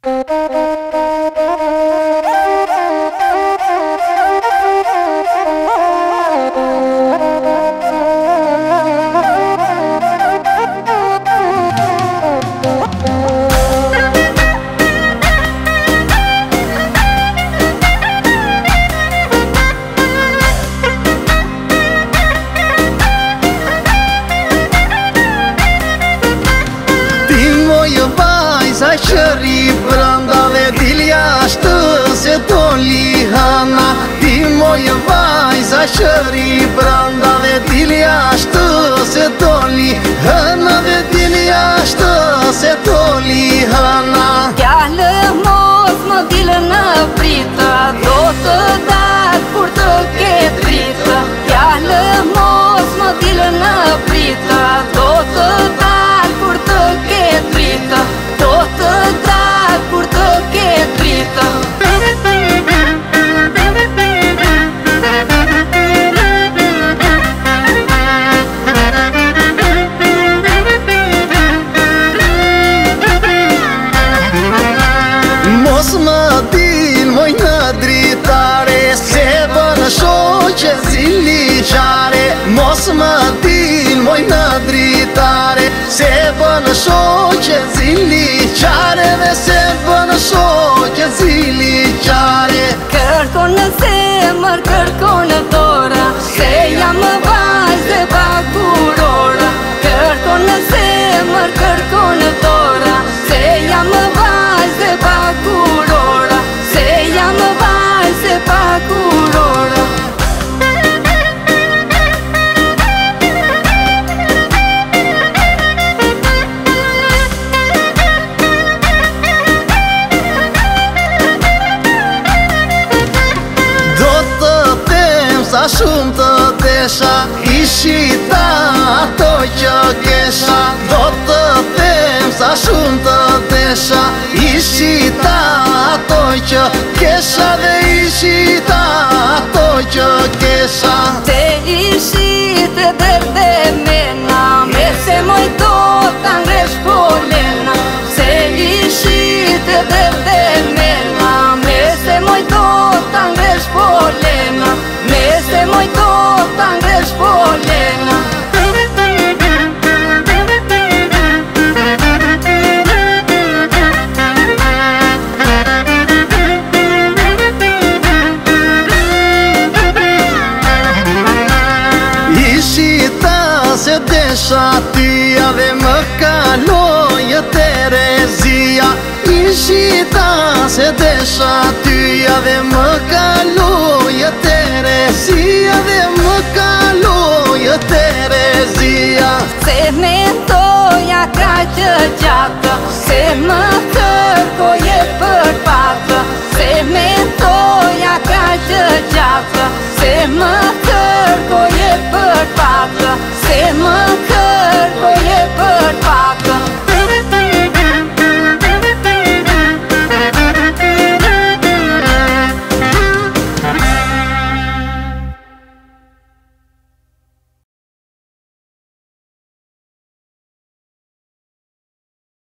Zajeri brandave diliashtă se dolihana Din moje vai zajeri brandave diliashtă se dolihana Ve diliashtă se dolihana Chială mos mă dilănă prita Totă dat purtă chetrită Chială mos mă dilănă prita Totă dat purtă chetrită Totă dar purtă chetrită Mos mă din moi nădritare Se bănă șoce zilișare Mos mă din moi nădritare Se bănă șoce zilișare Se bănă șoce zilișare Cărconă se măr cărconă dora Se ia-mă vai de bacurora Cărconă se măr cărconă dora Se ia-mă vai de bacurora Se ia-mă vai de bacurora Așuntă deșa Ișita tocio cheșa Dotă temps așuntă deșa Ișita tocio cheșa De ișita tocio cheșa Te ișite de mena Mese moi tot angreș polena Se ișite de mena Mese moi tot angreș polena Mese moi tot angreș polena Ișita se deșa tia De măcaloie Terezia Ișita se deșa tia De măcaloie Terezia De măcaloie Terezia